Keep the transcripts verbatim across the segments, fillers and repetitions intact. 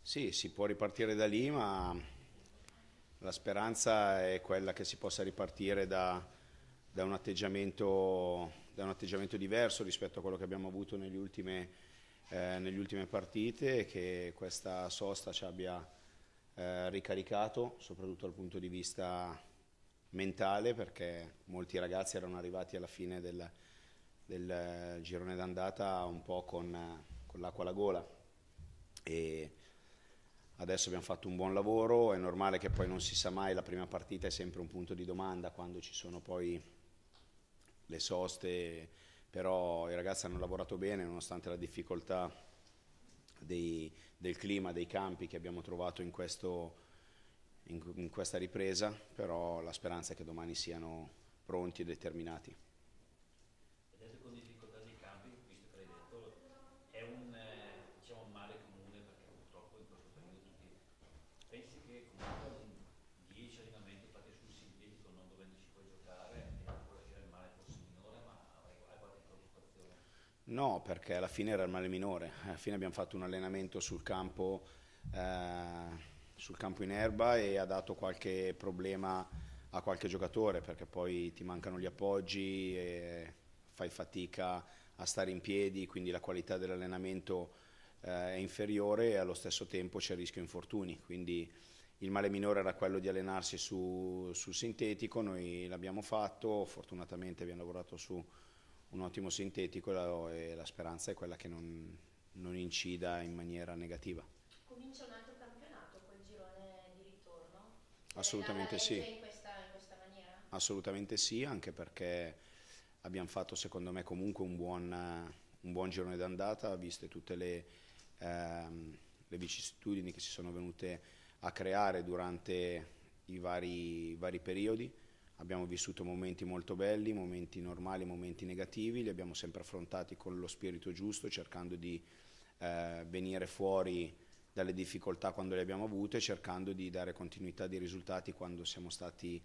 Sì, si può ripartire da lì, ma la speranza è quella che si possa ripartire da, da un atteggiamento, da un atteggiamento diverso rispetto a quello che abbiamo avuto negli ultime, eh, negli ultime partite e che questa sosta ci abbia eh, ricaricato, soprattutto dal punto di vista mentale, perché molti ragazzi erano arrivati alla fine del, del girone d'andata un po' con, con l'acqua alla gola e adesso abbiamo fatto un buon lavoro. È normale che poi non si sa mai, la prima partita è sempre un punto di domanda quando ci sono poi le soste, però i ragazzi hanno lavorato bene nonostante la difficoltà dei, del clima, dei campi che abbiamo trovato in, questo, in, in questa ripresa, però la speranza è che domani siano pronti e determinati. Vedete con difficoltà dei campi, visto che l'hai detto, è un, eh, diciamo, un male comune perché purtroppo in questo periodo tutti pensi che comunque un dieci allenamenti fatti sul sintetico non dovendoci poi giocare e ancora c'era il male forse minore, ma hai, hai qualche preoccupazione? No, perché alla fine era il male minore. Alla fine abbiamo fatto un allenamento sul campo, eh, sul campo in erba e ha dato qualche problema a qualche giocatore perché poi ti mancano gli appoggi e fai fatica a stare in piedi, quindi la qualità dell'allenamento eh, è inferiore e allo stesso tempo c'è il rischio infortuni. Quindi il male minore era quello di allenarsi su, sul sintetico, noi l'abbiamo fatto, fortunatamente abbiamo lavorato su un ottimo sintetico e la, e la speranza è quella che non, non incida in maniera negativa. Comincia un altro campionato col girone di ritorno? Eh, La, la Assolutamente legge sì, in questa, in questa maniera? assolutamente sì, anche perché abbiamo fatto secondo me comunque un buon, un buon girone d'andata, viste tutte le, ehm, le vicissitudini che si sono venute a creare durante i vari, i vari periodi. Abbiamo vissuto momenti molto belli, momenti normali, momenti negativi, li abbiamo sempre affrontati con lo spirito giusto, cercando di eh, venire fuori dalle difficoltà quando le abbiamo avute, cercando di dare continuità di risultati quando siamo stati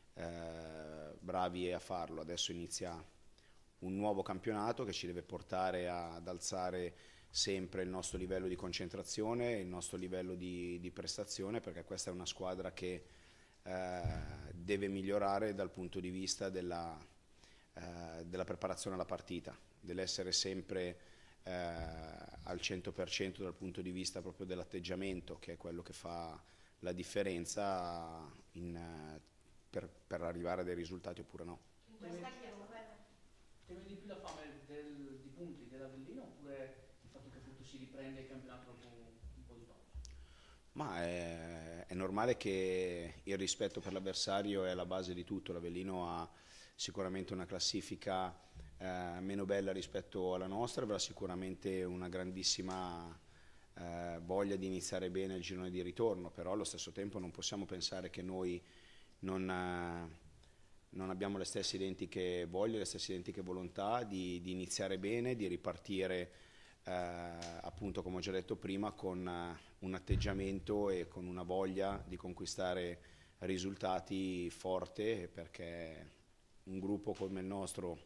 eh, bravi a farlo. Adesso inizia un nuovo campionato che ci deve portare ad alzare sempre il nostro livello di concentrazione, il nostro livello di, di prestazione, perché questa è una squadra che eh, deve migliorare dal punto di vista della, eh, della preparazione alla partita, dell'essere sempre eh, al cento per cento dal punto di vista proprio dell'atteggiamento, che è quello che fa la differenza in, eh, per, per arrivare a dei risultati oppure no. In Teme questa di più, chiamata? teme di più la fame del- di punti dell'Avellino oppure il fatto che appunto si riprende il campionato dopo un po' di pausa? Ma è, è normale che il rispetto per l'avversario è alla base di tutto. L'Avellino ha sicuramente una classifica eh, meno bella rispetto alla nostra, avrà sicuramente una grandissima eh, voglia di iniziare bene il girone di ritorno, però allo stesso tempo non possiamo pensare che noi non, eh, non abbiamo le stesse identiche voglie, le stesse identiche volontà di, di iniziare bene, di ripartire eh, appunto come ho già detto prima con eh, un atteggiamento e con una voglia di conquistare risultati forte, perché un gruppo come il nostro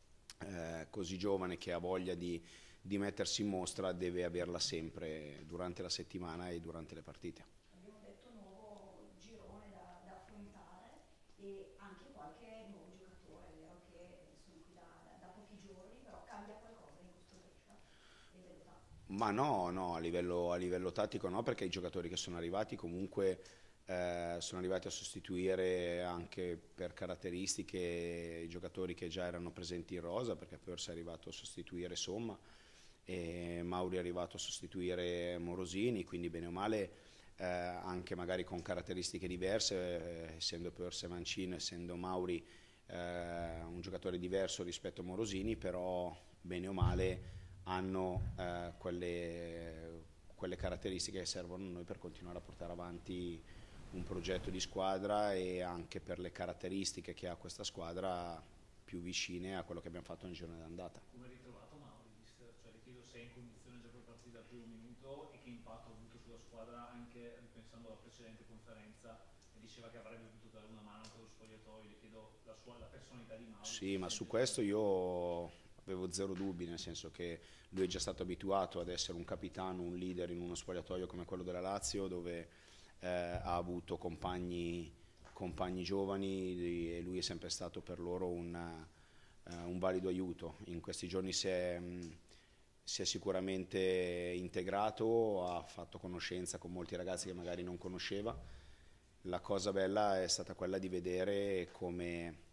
eh, così giovane che ha voglia di, di mettersi in mostra deve averla sempre durante la settimana e durante le partite. Abbiamo detto nuovo girone da, da affrontare e anche qualche nuovo giocatore, è vero che sono qui da, da, da pochi giorni, però cambia qualcosa in questo Brescia, a livello tattico. Ma no, no, a livello, a livello tattico no, perché i giocatori che sono arrivati comunque eh, sono arrivati a sostituire anche per caratteristiche i giocatori che già erano presenti in rosa, perché Pers è arrivato a sostituire Somma e Mauri è arrivato a sostituire Morosini, quindi bene o male eh, anche magari con caratteristiche diverse, eh, essendo Pers e Mancino, essendo Mauri eh, un giocatore diverso rispetto a Morosini, però bene o male hanno eh, quelle, quelle caratteristiche che servono a noi per continuare a portare avanti un progetto di squadra e anche per le caratteristiche che ha questa squadra più vicine a quello che abbiamo fatto nel girone d'andata. Come hai ritrovato Mauri? Mister? Cioè, le chiedo se è in condizione già per partire dal primo minuto e che impatto ha avuto sulla squadra anche ripensando alla precedente conferenza e diceva che avrebbe potuto dare una mano per lo spogliatoio, le chiedo la, sua, la personalità di Mauri. Sì, ma su questo io avevo zero dubbi, nel senso che lui è già stato abituato ad essere un capitano, un leader in uno spogliatoio come quello della Lazio, dove eh, ha avuto compagni, compagni giovani, e lui è sempre stato per loro un, uh, un valido aiuto. In questi giorni si è, mh, si è sicuramente integrato, ha fatto conoscenza con molti ragazzi che magari non conosceva. La cosa bella è stata quella di vedere come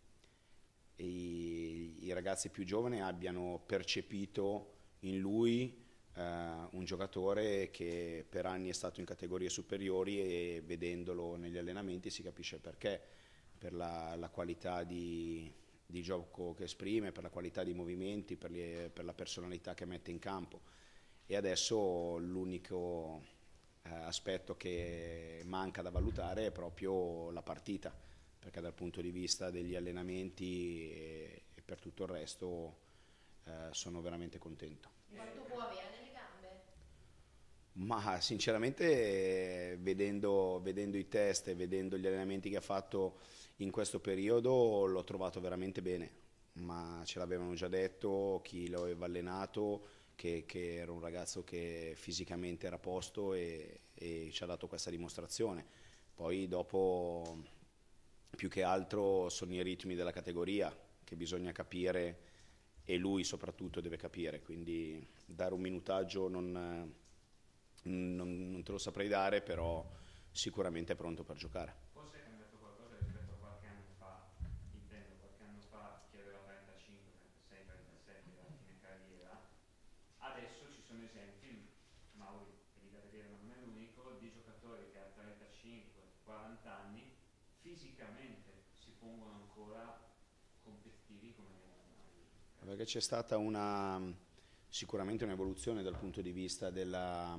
i, i ragazzi più giovani abbiano percepito in lui eh, un giocatore che per anni è stato in categorie superiori, e vedendolo negli allenamenti si capisce perché, per la, la qualità di, di gioco che esprime, per la qualità di movimenti, per, le, per la personalità che mette in campo. E adesso l'unico eh, aspetto che manca da valutare è proprio la partita, perché dal punto di vista degli allenamenti e, e per tutto il resto eh, sono veramente contento. Quanto può avere nelle gambe? Ma sinceramente eh, vedendo, vedendo i test e vedendo gli allenamenti che ha fatto in questo periodo l'ho trovato veramente bene, ma ce l'avevano già detto chi lo aveva allenato, che, che era un ragazzo che fisicamente era a posto, e, e ci ha dato questa dimostrazione. Poi dopo, più che altro, sono i ritmi della categoria che bisogna capire, e lui soprattutto deve capire, quindi dare un minutaggio non, non, non te lo saprei dare, però sicuramente è pronto per giocare. Forse è cambiato qualcosa rispetto a qualche anno fa, intendo qualche anno fa chi aveva trentacinque, trentasei, trentasette alla fine carriera. Adesso ci sono esempi, Mauri è lì da vedere ma non è l'unico, di giocatori che a trentacinque quaranta anni fisicamente si pongono ancora competitivi come Perché c'è stata una, sicuramente un'evoluzione dal punto di vista della,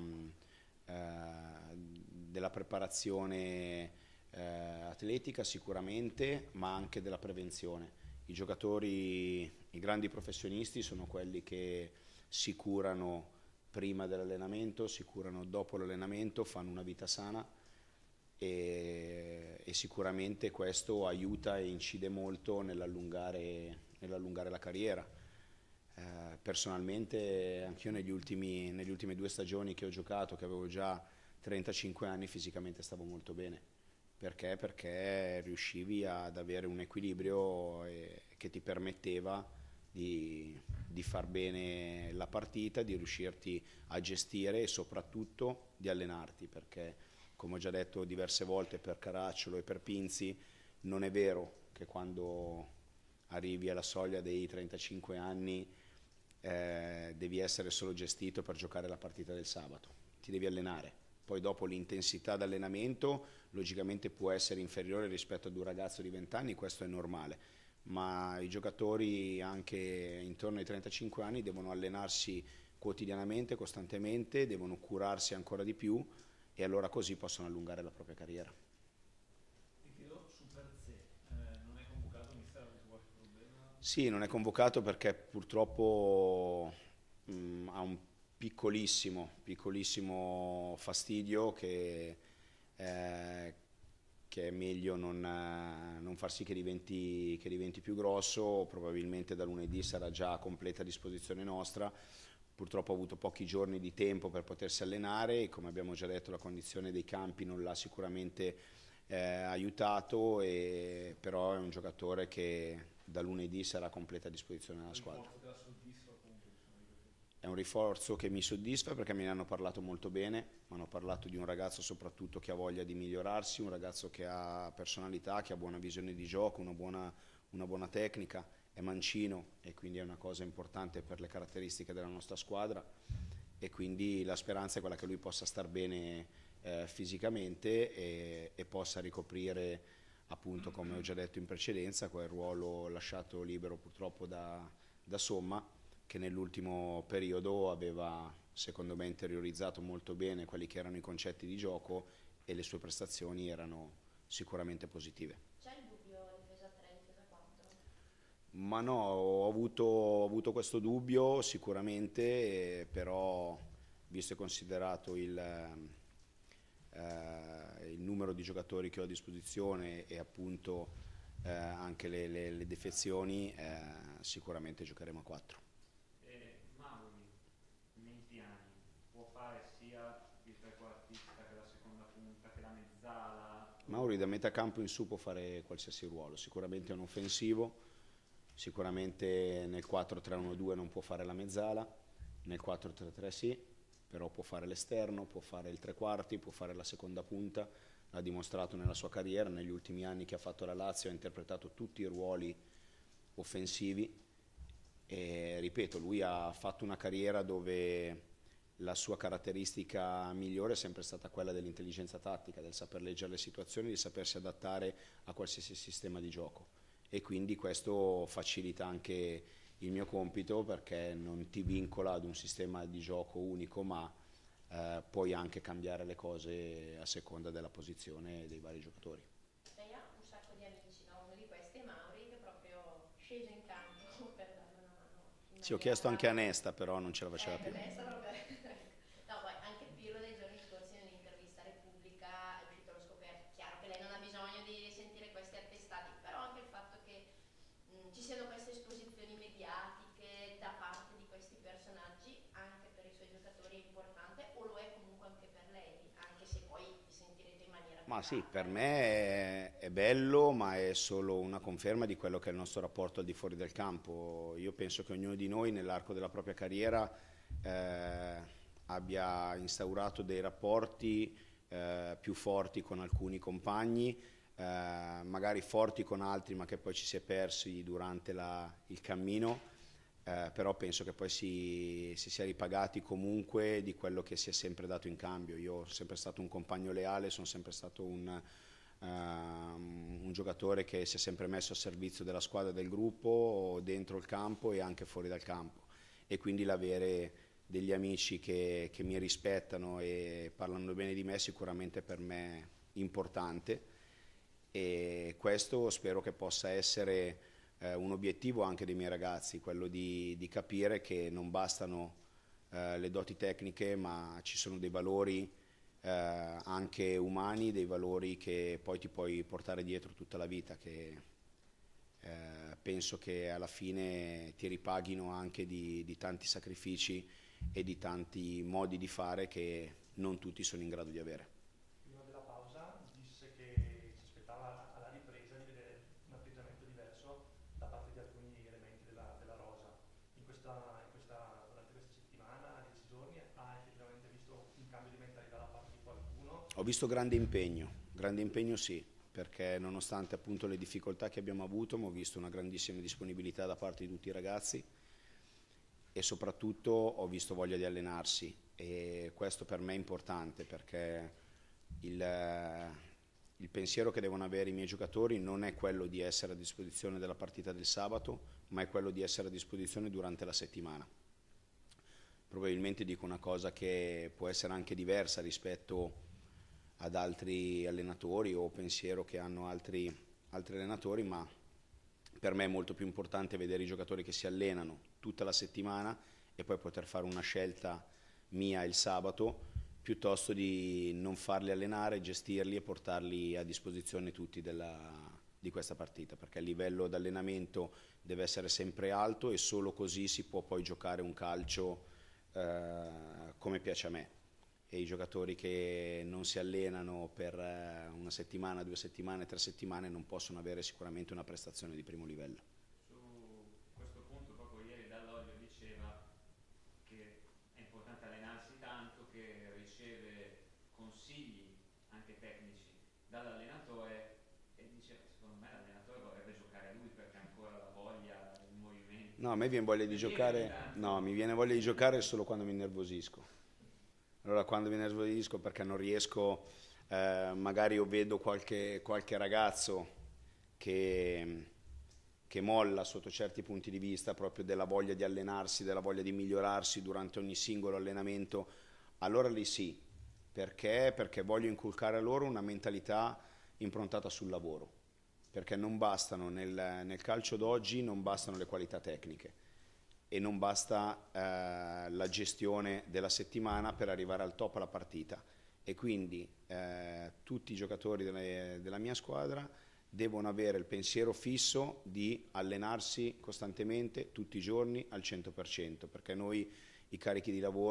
eh, della preparazione eh, atletica sicuramente, ma anche della prevenzione. I giocatori, i grandi professionisti sono quelli che si curano prima dell'allenamento, si curano dopo l'allenamento, fanno una vita sana, e, e sicuramente questo aiuta e incide molto nell'allungare nell'allungare la carriera. Eh, personalmente anch'io negli ultimi, negli ultime due stagioni che ho giocato, che avevo già trentacinque anni, fisicamente stavo molto bene. Perché? Perché riuscivi ad avere un equilibrio e, che ti permetteva di, di far bene la partita, di riuscirti a gestire e soprattutto di allenarti, perché come ho già detto diverse volte per Caracciolo e per Pinzi, non è vero che quando arrivi alla soglia dei trentacinque anni eh, devi essere solo gestito per giocare la partita del sabato, ti devi allenare. Poi dopo l'intensità d'allenamento logicamente può essere inferiore rispetto ad un ragazzo di venti anni, questo è normale, ma i giocatori anche intorno ai trentacinque anni devono allenarsi quotidianamente, costantemente, devono curarsi ancora di più, e allora così possono allungare la propria carriera. Sì, non è convocato perché purtroppo mh, ha un piccolissimo, piccolissimo fastidio che, eh, che è meglio non, eh, non far sì che diventi, che diventi più grosso. Probabilmente da lunedì sarà già a completa disposizione nostra. Purtroppo ha avuto pochi giorni di tempo per potersi allenare, e come abbiamo già detto la condizione dei campi non l'ha sicuramente eh, aiutato, e, però è un giocatore che da lunedì sarà a completa disposizione della squadra. È un rinforzo che mi soddisfa perché me ne hanno parlato molto bene, mi hanno parlato di un ragazzo soprattutto che ha voglia di migliorarsi, un ragazzo che ha personalità, che ha buona visione di gioco, una buona, una buona tecnica, è mancino e quindi è una cosa importante per le caratteristiche della nostra squadra, e quindi la speranza è quella che lui possa star bene eh, fisicamente e, e possa ricoprire, appunto come ho già detto in precedenza, quel ruolo lasciato libero purtroppo da, da Somma, che nell'ultimo periodo aveva secondo me interiorizzato molto bene quelli che erano i concetti di gioco, e le sue prestazioni erano sicuramente positive. C'è il dubbio difesa tre, difesa quattro? Ma no, ho avuto, ho avuto questo dubbio sicuramente, eh, però visto e considerato il, eh, il numero di giocatori che ho a disposizione e appunto eh, anche le, le, le defezioni, eh, sicuramente giocheremo a quattro. Mauri da metà campo in su può fare qualsiasi ruolo, sicuramente è un offensivo, sicuramente nel quattro tre uno due non può fare la mezzala, nel quattro tre tre sì, però può fare l'esterno, può fare il tre quarti, può fare la seconda punta, l'ha dimostrato nella sua carriera, negli ultimi anni che ha fatto la Lazio ha interpretato tutti i ruoli offensivi e ripeto, lui ha fatto una carriera dove la sua caratteristica migliore è sempre stata quella dell'intelligenza tattica, del saper leggere le situazioni, di sapersi adattare a qualsiasi sistema di gioco e quindi questo facilita anche il mio compito perché non ti vincola ad un sistema di gioco unico, ma eh, puoi anche cambiare le cose a seconda della posizione dei vari giocatori. Lei ha un sacco di amici, no? Uno di questi è Mauri che è proprio sceso in campo per dare una mano. Sì, ho chiesto anche a Nesta, però non ce la faceva eh, più. Nesta proprio... no, poi anche Pirlo nei giorni scorsi nell'intervista a Repubblica è uscito allo scoperto. Chiaro che lei non ha bisogno di sentire questi attestati, però anche il fatto che mh, ci siano queste esposizioni mediatiche da parte di questi personaggi anche per i suoi giocatori è importante, o lo è comunque anche per lei, anche se poi vi sentirete in maniera Ma sì, privata. per me è, è bello, ma è solo una conferma di quello che è il nostro rapporto al di fuori del campo. Io penso che ognuno di noi nell'arco della propria carriera eh, abbia instaurato dei rapporti eh, più forti con alcuni compagni, eh, magari forti con altri, ma che poi ci si è persi durante la, il cammino. Eh, però penso che poi si, si sia ripagati comunque di quello che si è sempre dato in cambio. Io sono sempre stato un compagno leale, sono sempre stato un, uh, un giocatore che si è sempre messo a servizio della squadra, del gruppo, dentro il campo e anche fuori dal campo. E quindi l'avere degli amici che, che mi rispettano e parlano bene di me sicuramente per me è importante. E questo spero che possa essere Eh, un obiettivo anche dei miei ragazzi, quello di, di capire che non bastano eh, le doti tecniche, ma ci sono dei valori eh, anche umani, dei valori che poi ti puoi portare dietro tutta la vita, che eh, penso che alla fine ti ripaghino anche di, di tanti sacrifici e di tanti modi di fare che non tutti sono in grado di avere. Prima della pausa disse che si aspettava alla ripresa di vedere un atteggiamento diverso da parte di alcuni elementi della, della rosa. In questa, in questa, durante questa settimana, dieci giorni, ha effettivamente visto un cambio di mentalità da parte di qualcuno? Ho visto grande impegno, grande impegno sì, perché nonostante appunto le difficoltà che abbiamo avuto, ho visto una grandissima disponibilità da parte di tutti i ragazzi e soprattutto ho visto voglia di allenarsi e questo per me è importante perché il... Il pensiero che devono avere i miei giocatori non è quello di essere a disposizione della partita del sabato, ma è quello di essere a disposizione durante la settimana. Probabilmente dico una cosa che può essere anche diversa rispetto ad altri allenatori o pensiero che hanno altri, altri allenatori, ma per me è molto più importante vedere i giocatori che si allenano tutta la settimana e poi poter fare una scelta mia il sabato piuttosto di non farli allenare, gestirli e portarli a disposizione tutti della, di questa partita, perché il livello di allenamento deve essere sempre alto e solo così si può poi giocare un calcio eh, come piace a me. E i giocatori che non si allenano per una settimana, due settimane, tre settimane non possono avere sicuramente una prestazione di primo livello. Su questo punto proprio ieri Dall'Olio diceva che è importante allenarsi tanto, che riceve consigli anche tecnici dall'allenatore e diceva secondo me l'allenatore vorrebbe giocare a lui perché ha ancora la voglia, il movimento. No, a me viene voglia di giocare, no, mi viene voglia di giocare solo quando mi innervosisco. Allora quando mi innervosisco perché non riesco, eh, magari io vedo qualche, qualche ragazzo che, che molla sotto certi punti di vista proprio della voglia di allenarsi, della voglia di migliorarsi durante ogni singolo allenamento, allora lì sì, perché? Perché voglio inculcare a loro una mentalità improntata sul lavoro, perché non bastano nel, nel calcio d'oggi non bastano le qualità tecniche e non basta eh, la gestione della settimana per arrivare al top alla partita e quindi eh, tutti i giocatori delle, della mia squadra devono avere il pensiero fisso di allenarsi costantemente tutti i giorni al cento per cento, perché noi i carichi di lavoro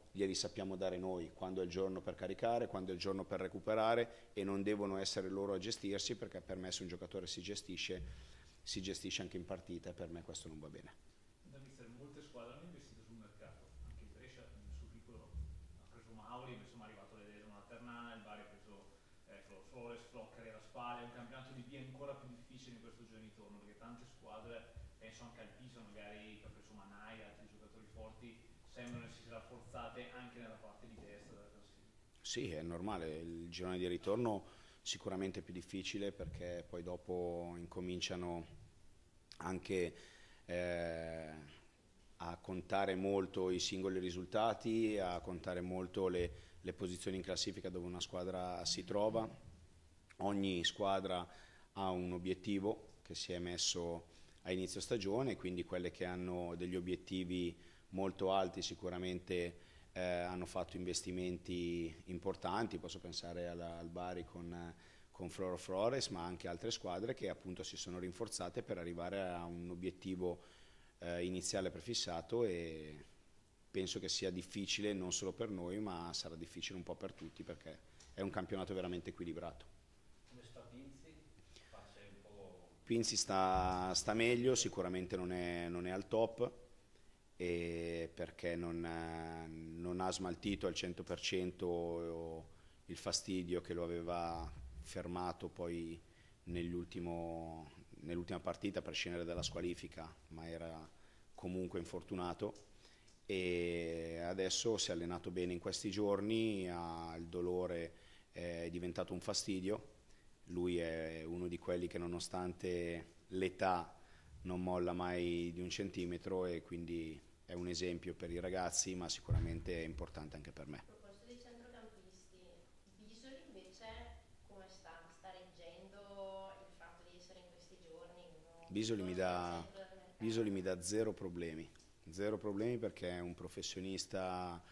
glieli sappiamo dare noi, quando è il giorno per caricare, quando è il giorno per recuperare, e non devono essere loro a gestirsi, perché per me se un giocatore si gestisce, si gestisce anche in partita, e per me questo non va bene. Da mister, molte squadre hanno investito sul mercato, anche il Brescia nel suo piccolo ha preso Mauri, insomma è arrivato l'Edesma, la Ternana, il Bari ha preso eh, Flores, Floccari alla Spal, è un campionato di B ancora più difficile in questo giro di ritorno, perché tante squadre, penso anche al Pisa magari, che ha preso Manai, altri giocatori forti, sembrano essersi rafforzate anche nella parte di destra della classifica. Sì, è normale, il girone di ritorno sicuramente è più difficile, perché poi dopo incominciano anche eh, a contare molto i singoli risultati, a contare molto le, le posizioni in classifica dove una squadra si trova. Ogni squadra ha un obiettivo che si è messo a inizio stagione, quindi quelle che hanno degli obiettivi molto alti sicuramente eh, hanno fatto investimenti importanti. Posso pensare alla, al Bari con, con Floro Flores, ma anche altre squadre che appunto si sono rinforzate per arrivare a un obiettivo eh, iniziale prefissato, e penso che sia difficile non solo per noi, ma sarà difficile un po' per tutti, perché è un campionato veramente equilibrato. Come sta Pinzi? Pace un po'... Pinzi sta, sta meglio, sicuramente non è, non è al top, e perché non, non ha smaltito al cento per cento il fastidio che lo aveva fermato poi nell'ultima partita per scendere dalla squalifica, ma era comunque infortunato, e adesso si è allenato bene in questi giorni, ha il dolore, è diventato un fastidio. Lui è uno di quelli che nonostante l'età non molla mai di un centimetro, e quindi è un esempio per i ragazzi, ma sicuramente è importante anche per me. A proposito dei centrocampisti, Bisoli invece come sta? Sta reggendo il fatto di essere in questi giorni? Bisoli mi dà, Bisoli mi dà zero problemi, zero problemi perché è un professionista,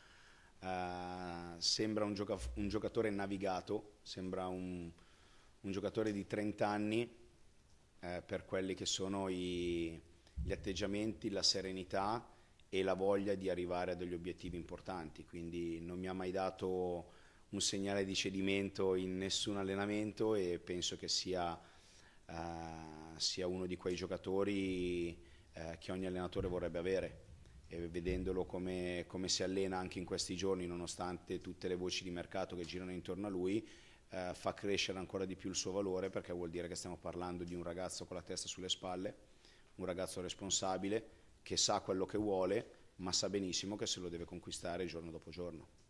eh, sembra un, gioca un giocatore navigato, sembra un, un giocatore di trenta anni, eh, per quelli che sono i, gli atteggiamenti, la serenità e la voglia di arrivare a degli obiettivi importanti, quindi non mi ha mai dato un segnale di cedimento in nessun allenamento, e penso che sia, uh, sia uno di quei giocatori uh, che ogni allenatore vorrebbe avere, e vedendolo come, come si allena anche in questi giorni, nonostante tutte le voci di mercato che girano intorno a lui, uh, fa crescere ancora di più il suo valore, perché vuol dire che stiamo parlando di un ragazzo con la testa sulle spalle, un ragazzo responsabile, che sa quello che vuole, ma sa benissimo che se lo deve conquistare giorno dopo giorno.